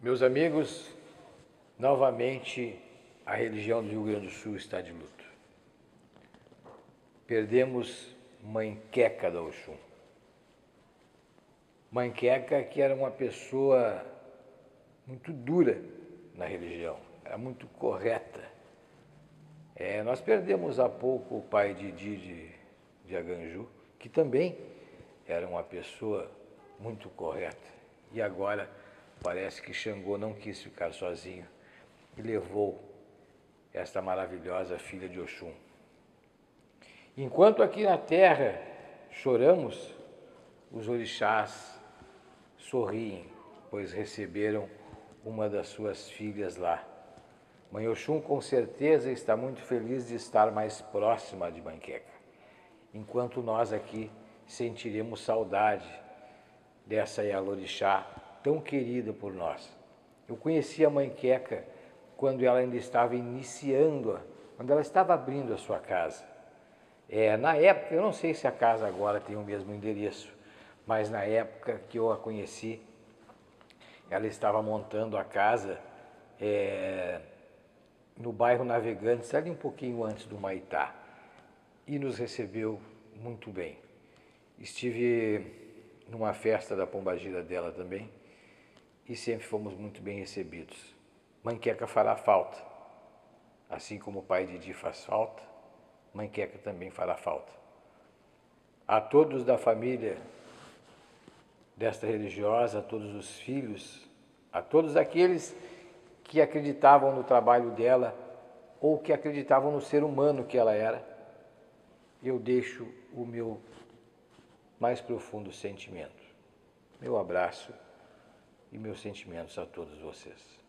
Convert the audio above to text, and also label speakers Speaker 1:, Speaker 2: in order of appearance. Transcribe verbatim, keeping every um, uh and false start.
Speaker 1: Meus amigos, novamente a religião do Rio Grande do Sul está de luto. Perdemos Mãe Queca da Oxum. Mãe Queca, que era uma pessoa muito dura na religião, era muito correta. É, nós perdemos há pouco o pai Didi de, de Aganju, que também era uma pessoa muito correta. E agora parece que Xangô não quis ficar sozinho e levou esta maravilhosa filha de Oxum. Enquanto aqui na terra choramos, os orixás sorriem, pois receberam uma das suas filhas lá. Mãe Oxum com certeza está muito feliz de estar mais próxima de Mãe Queca, enquanto nós aqui sentiremos saudade dessa Yalorixá tão querida por nós. Eu conheci a Mãe Queca quando ela ainda estava iniciando, quando ela estava abrindo a sua casa. É, na época, eu não sei se a casa agora tem o mesmo endereço, mas na época que eu a conheci, ela estava montando a casa é, no bairro Navegantes, ali um pouquinho antes do Maitá, e nos recebeu muito bem. Estive numa festa da pombagira dela também, e sempre fomos muito bem recebidos. Mãe Queca fará falta, assim como o pai Didi faz falta, Mãe Queca também fará falta. A todos da família desta religiosa, a todos os filhos, a todos aqueles que acreditavam no trabalho dela ou que acreditavam no ser humano que ela era, eu deixo o meu mais profundo sentimento, meu abraço e meus sentimentos a todos vocês.